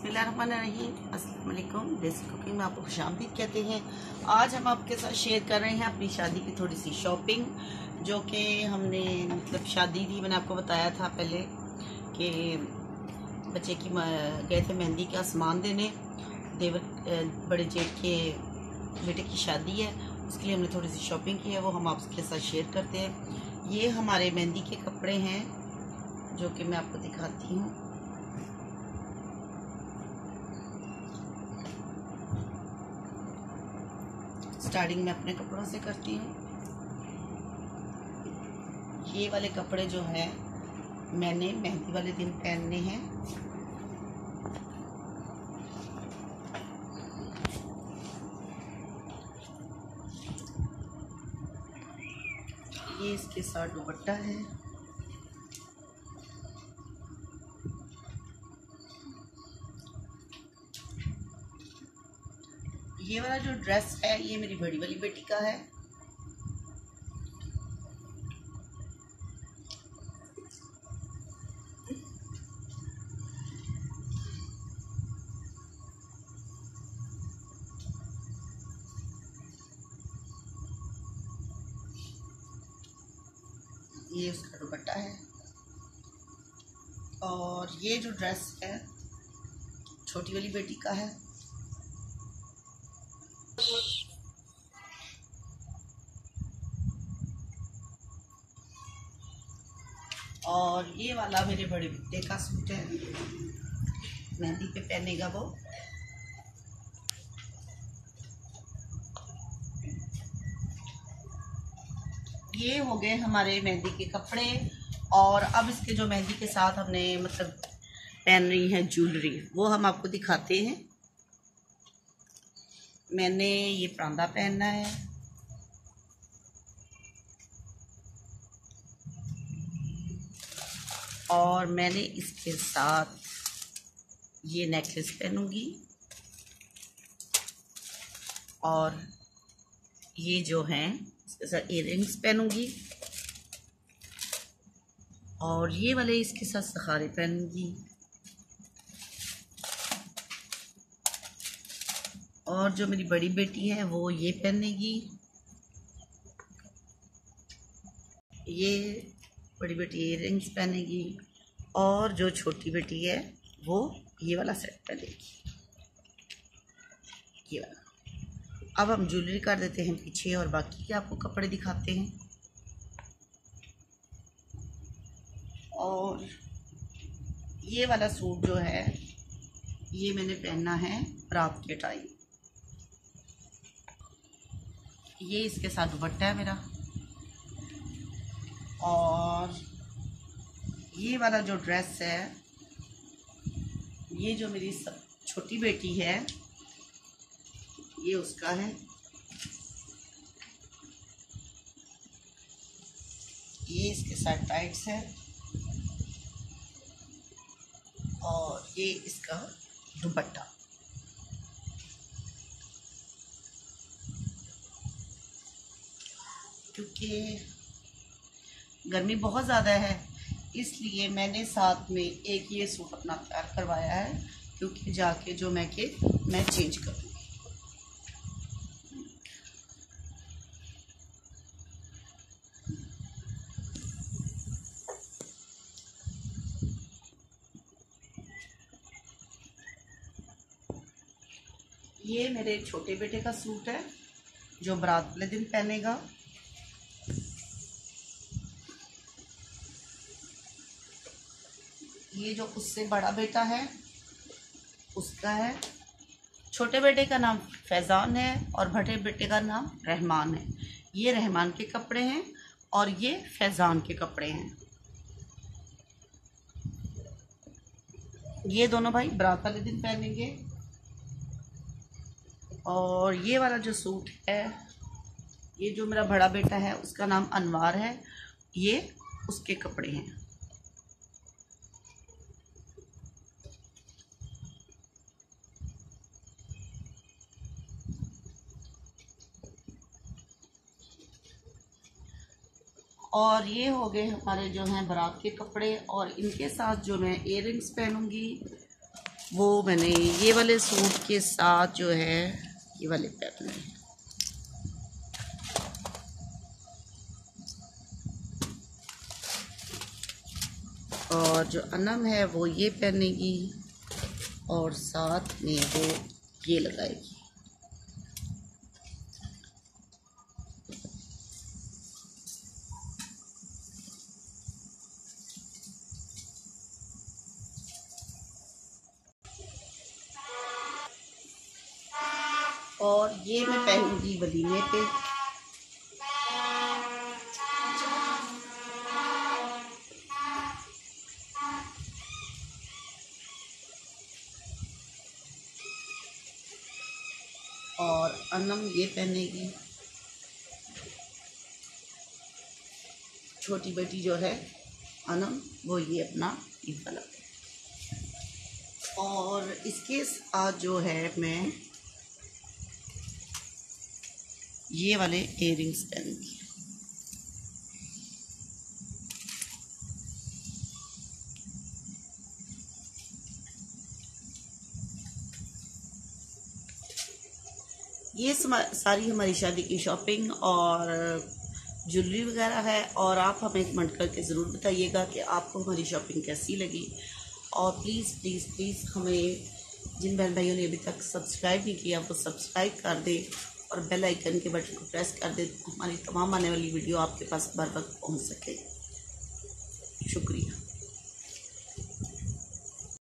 बिस्मिल्लाहिर्रहमानिर्रहीम, अस्सलाम वालेकुम। देसी कुकिंग में आपको खुशामदीद कहते हैं। आज हम आपके साथ शेयर कर रहे हैं अपनी शादी की थोड़ी सी शॉपिंग, जो कि हमने मतलब शादी थी, मैंने आपको बताया था पहले कि बच्चे की गए थे मेहंदी का सामान देने, देवर बड़े जेठ के बेटे की शादी है, उसके लिए हमने थोड़ी सी शॉपिंग की है, वो हम आपके साथ शेयर करते हैं। ये हमारे मेहंदी के कपड़े हैं जो कि मैं आपको दिखाती हूँ। स्टार्टिंग में अपने कपड़ों से करती हूँ। ये वाले कपड़े जो हैं मैंने मेहंदी वाले दिन पहनने हैं। ये इसके साथ दुपट्टा है। ये वाला जो ड्रेस है ये मेरी बड़ी वाली बेटी का है। ये उसका दुपट्टा है। और ये जो ड्रेस है छोटी वाली बेटी का है। और ये वाला मेरे बड़े बेटे का सूट है, मेहंदी पे पहनेगा वो। ये हो गए हमारे मेहंदी के कपड़े। और अब इसके जो मेहंदी के साथ हमने मतलब पहन रही है ज्वेलरी, वो हम आपको दिखाते हैं। मैंने ये प्रांदा पहनना है, और मैंने इसके साथ ये नेकलेस पहनूंगी, और ये जो हैं इसके साथ इयररिंग्स पहनूंगी, और ये वाले इसके साथ सखारे पहनूंगी, और जो मेरी बड़ी बेटी है वो ये पहनेगी। ये बड़ी बेटी इयररिंग्स पहनेगी, और जो छोटी बेटी है वो ये वाला सेट पहनेगी, ये वाला। अब हम ज्वेलरी कर देते हैं पीछे और बाकी के आपको कपड़े दिखाते हैं। और ये वाला सूट जो है ये मैंने पहनना है रात के टाइम। ये इसके साथ दुपट्टा है मेरा। और ये वाला जो ड्रेस है ये जो मेरी सब छोटी बेटी है ये उसका है। ये इसके साथ टाइट्स है, और ये इसका दुपट्टा। क्योंकि गर्मी बहुत ज़्यादा है इसलिए मैंने साथ में एक ये सूट अपना तैयार करवाया है, क्योंकि जाके जो मैं चेंज करूँगी। ये मेरे छोटे बेटे का सूट है जो बारात वाले दिन पहनेगा। ये जो उससे बड़ा बेटा है उसका है। छोटे बेटे का नाम फैज़ान है और बड़े बेटे का नाम रहमान है। ये रहमान के कपड़े हैं और ये फैज़ान के कपड़े हैं। ये दोनों भाई बारात वाले दिन पहनेंगे। और ये वाला जो सूट है ये जो मेरा बड़ा बेटा है उसका नाम अनवार है, ये उसके कपड़े हैं। और ये हो गए हमारे जो हैं बारात के कपड़े। और इनके साथ जो मैं इयररिंग्स पहनूंगी वो मैंने ये वाले सूट के साथ जो है ये वाले पहनने हैं। और जो अनम है वो ये पहनेगी और साथ में वो ये लगाएगी। और ये मैं पहनूंगी वलीमे पे। और अनम ये पहनेगी, छोटी बेटी जो है अनम वो ये अपना ईद वाला। और इसके साथ जो है मैं ये वाले इयररिंग्स पहनूंगी। ये सारी हमारी शादी की शॉपिंग और ज्वेलरी वगैरह है। और आप हमें कमेंट करके ज़रूर बताइएगा कि आपको हमारी शॉपिंग कैसी लगी। और प्लीज़ प्लीज़ प्लीज़ हमें, जिन बहन भाइयों ने अभी तक सब्सक्राइब नहीं किया वो सब्सक्राइब कर दें और बेल आइकन के बटन को प्रेस कर दें, हमारी तमाम आने वाली वीडियो आपके पास बर वक्त पहुँच सके। शुक्रिया।